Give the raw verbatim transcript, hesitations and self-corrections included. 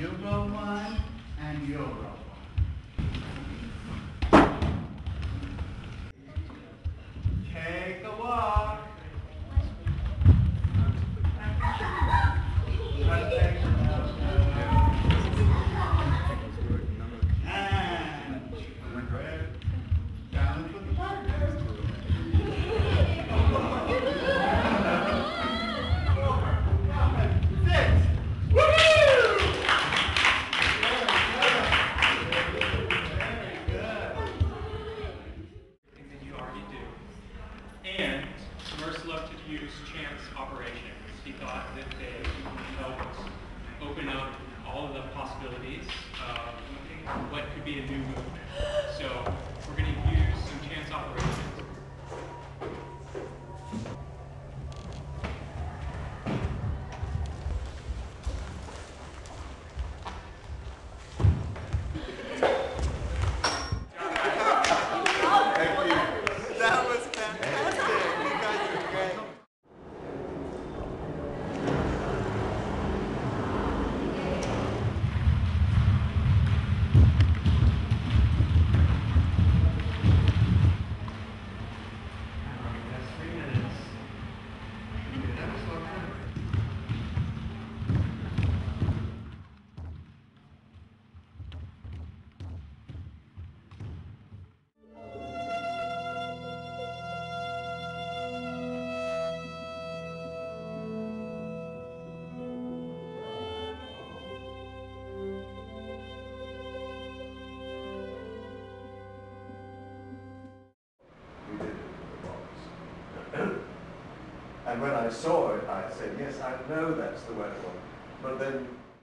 you roll one, and you'll roll one. Take a walk. And Merce loved to use chance operations. He thought that they helped open up all of the possibilities of what could be a new movement. So we're going to use some chance operations. And when I saw it, I said, yes, I know that's the wet one. But then